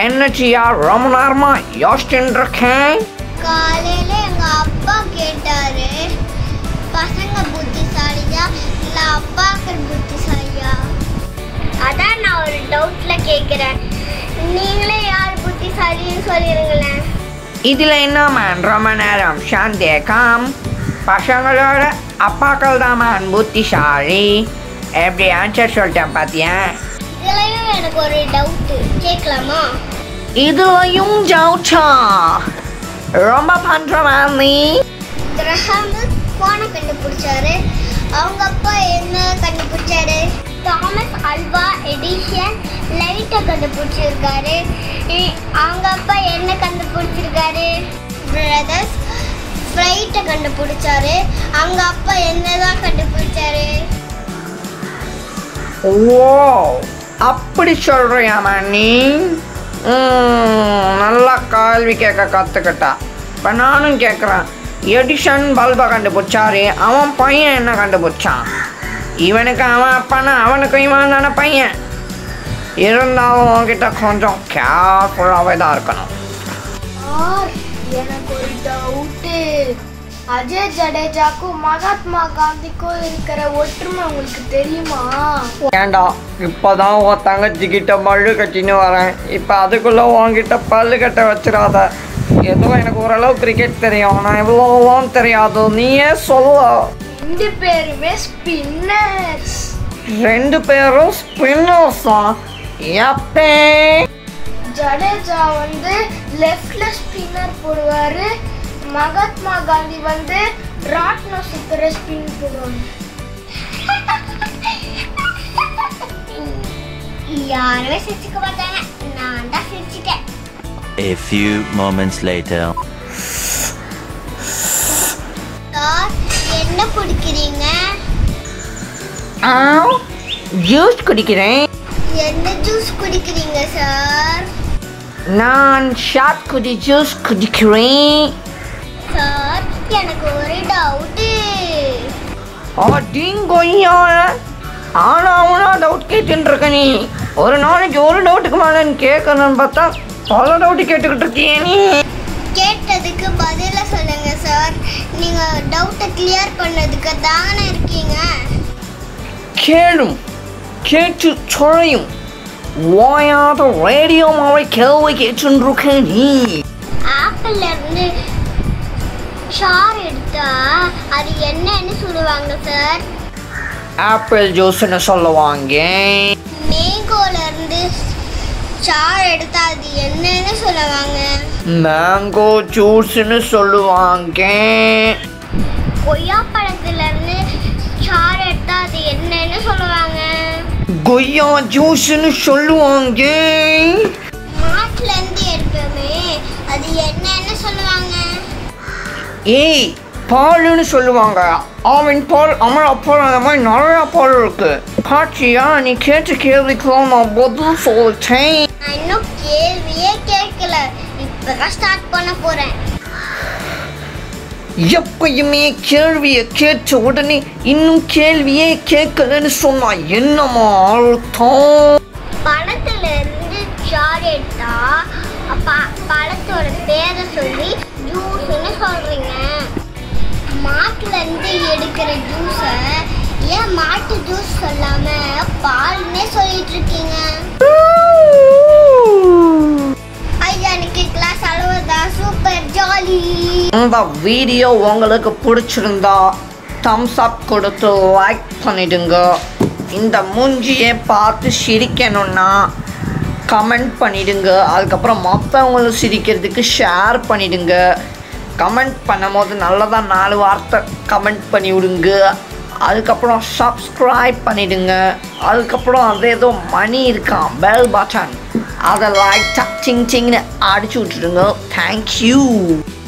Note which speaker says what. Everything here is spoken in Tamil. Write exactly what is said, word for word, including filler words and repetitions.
Speaker 1: என்னச்சியா ரொம்ப நேரமா யோசிச்சுட்டு இருக்கேன்.
Speaker 2: காலையில எங்க அப்பா கேட்டாரு, பசங்க புத்திசாலியா இல்ல அப்பாக்கள் புத்திசாலியா? அதான் நான் ஒரு டவுட்ல கேக்குறேன். நீங்களே யார் புத்திசாலின்னு சொல்லிருங்களேன்.
Speaker 1: இதுல என்ன மேன் ரொம்ப நேரம் சந்தேகம்? பசங்களோட அப்பாக்கள் தான் மேன் புத்திசாலி. எப்படி ஆன்சர் சொல்லிட்டேன் பாத்தியா?
Speaker 2: இதுலயும் எனக்கு ஒரு டவுட் கேட்கலாமா?
Speaker 1: இதுலயும் டவுட்டா? ரொம்ப பண்ற மேன் நீ.
Speaker 2: கிரஹாம் போனை கண்டுபிடிச்சாரு, அவங்க அப்பா என்ன கண்டுபிடிச்சாரு? தாமஸ் அல்வா எடிசன் லைட்டை கண்டுபிடிச்சிருக்காரு, அவங்க அப்பா என்ன கண்டுபிடிச்சிருக்காரு? பிரதர்ஸ் ஃப்ளைட்டை கண்டுபிடிச்சாரு, அவங்க அப்பா என்னதான் கண்டுபிடிச்சாரு?
Speaker 1: ஓ அப்படி சொல்றியாமா நீ? நல்லா கேள்வி கேட்க கற்றுக்கிட்டா. இப்போ நானும் கேட்குறேன், எடிசன் பல்பை கண்டுபிடிச்சாரு, அவன் பையன் என்ன கண்டுபிடிச்சான்? இவனுக்கு அவன் அப்பானா அவனுக்கு இவன் தானே பையன். இருந்தாலும் அவன்கிட்ட கொஞ்சம் கேர்ஃபுல்லாகவே தான் இருக்கணும்.
Speaker 2: எனக்கு ஒரு டவுட்டு, அஜய் ஜடேஜாக்கும் மகாத்மா காந்திக்கும் இருக்கிற ஒற்றுமை உங்களுக்கு தெரியுமா?
Speaker 1: ஏண்டா இப்போதான் உன் தங்கச்சி கிட்ட மல்லு கட்டின்னு வரேன், இப்போ அதுக்குள்ளே உன்கிட்ட பல்லு கட்ட வச்சிடாத. ஏதோ எனக்கு ஓரளவு கிரிக்கெட் தெரியும், நான் எவ்வளோவும் தெரியாது, நீயே சொல்ல.
Speaker 2: ரெண்டு பேருமே ஸ்பின்னர்ஸ்.
Speaker 1: ரெண்டு பேரும் ஸ்பின்னர்ஸா? எப்பே?
Speaker 2: ஜடேஜா வந்து லெஃப்ட்ல ஸ்பின்னர் போடுவாரு, மகாத்மா காந்தி வந்து ராட்னோ சுத்துற ஸ்பின் போடுவாங்க. யாருமே சிரிச்சுக்க மாட்டாங்க, நான் தான் சிரிச்சிட்டேன்.
Speaker 3: A few moments later.
Speaker 2: Sir என்ன குடிக்கிறீங்க?
Speaker 1: ஜூஸ் குடிக்கிறேன்.
Speaker 2: என்ன ஜூஸ் குடிக்கிறீங்க சார்?
Speaker 1: நான் ஷாட் குடி ஜூஸ் குடிக்கிறேன்.
Speaker 2: சார் எனக்கு ஒரு டவுட்டு.
Speaker 1: அடிங்கொய்யா, ஆனா அவனா டவுட் கேட்டுட்டு இருக்க நீ. ஒரு நாளைக்கு ஒரு டவுட்டுக்கு மேலே கேட்கணும்னு பார்த்தா பல டவுட்டு கேட்டுக்கிட்டு இருக்கியே நீ.
Speaker 2: கேட்டதுக்கு பதில சொல்லுங்க சார், நீங்க டவுட்டை கிளியர் பண்ணதுக்கு தானே இருக்கீங்க.
Speaker 1: கேளும் கேட்டு சொல்லையும் வாயாத ரேடியோ மாவை கேள்வி கேட்டுன்னு இருக்க நீ.
Speaker 2: ஆப்பிள்ல இருந்து சார் எடுத்தா அது என்னன்னு சொல்லுவாங்க சார்?
Speaker 1: ஆப்பிள் ஜூஸ்ன்னு சொல்லுவாங்க.
Speaker 2: மேங்கோல இருந்து சார் எடுத்தா அது என்னன்னு சொல்லுவாங்க?
Speaker 1: மேங்கோ ஜூஸ்ன்னு சொல்லுவாங்க.
Speaker 2: கொய்யா பழத்துல இருந்து சார் எடுத்தா அது என்னன்னு சொல்லுவாங்க?
Speaker 1: கொய்யா ஜூஸ்ன்னு சொல்லுவாங்க.
Speaker 2: மாட்டுல இருந்து எடுப்போமே அது என்னன்னு சொல்லுவாங்க?
Speaker 1: ஏய் பால்னு சொல்லுவாங்க. அவன் பால் அமரா பால் அந்த மாதிரி நிறையா பால் இருக்கு. காட்சியா நீ கேட்ட கேள்விக்கெல்லாம் நான் பதில் சொல்லிட்டேன்.
Speaker 2: நான் இன்னும் கேள்வியே கேட்கல, இப்பதான் ஸ்டார்ட் பண்ண போறேன்.
Speaker 1: எப்பயுமே கேள்வியை கேட்ட உடனே இன்னும் கேள்வியே கேட்கலன்னு சொன்னா என்னமா அர்த்தம்?
Speaker 2: பழத்துல இருந்து சாறு எடுத்தா அப்ப பழத்தோட பேரை சொல்லி ஜூஸ்ன்னு சொல்றீங்க. மாட்டுல இருந்து எடுக்கிற ஜூஸ ஏன் மாட்டு ஜூஸ் சொல்லாம பால்னே சொல்லிட்டு இருக்கீங்க? ஐயா எனக்கு கிளாஸ் அழுவதா, சூப்பர் ஜாலி.
Speaker 1: இந்த வீடியோ உங்களுக்கு பிடிச்சிருந்தா தம்ஸ் அப் கொடுத்து லைக் பண்ணிடுங்க. இந்த மூஞ்சியை பார்த்து சிரிக்கணும்னா கமெண்ட் பண்ணிடுங்க. அதுக்கப்புறம் மற்றவங்களும் சிரிக்கிறதுக்கு ஷேர் பண்ணிடுங்க. கமெண்ட் பண்ணும் போது நல்லதாக நாலு வார்த்தை கமெண்ட் பண்ணி விடுங்க. அதுக்கப்புறம் சப்ஸ்கிரைப் பண்ணிடுங்க. அதுக்கப்புறம் அது ஏதோ மணி இருக்கான் பெல் பட்டன், அதை லைக் சிங் சிங்னு அடிச்சு விட்டுடுங்க. தேங்க்யூ.